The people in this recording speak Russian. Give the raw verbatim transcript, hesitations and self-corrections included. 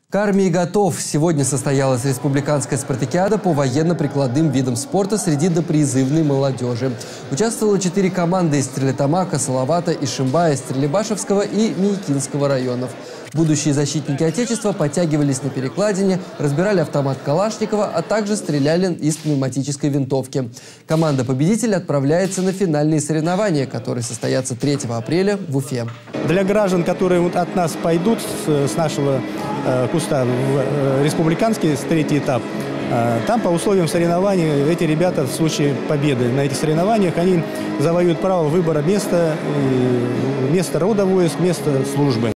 К армии готов. Сегодня состоялась республиканская спартакиада по военно-прикладным видам спорта среди допризывной молодежи. Участвовало четыре команды из Стерлитамака, Салавата, Ишимбая, Стерлибашевского и Миякинского районов. Будущие защитники Отечества подтягивались на перекладине, разбирали автомат Калашникова, а также стреляли из пневматической винтовки. Команда-победитель отправляется на финальные соревнования, которые состоятся третьего апреля в Уфе. Для граждан, которые вот от нас пойдут с, с нашего э, куста в э, республиканский третий этап, э, там по условиям соревнований эти ребята в случае победы на этих соревнованиях они завоюют право выбора места, э, места рода войск, места службы.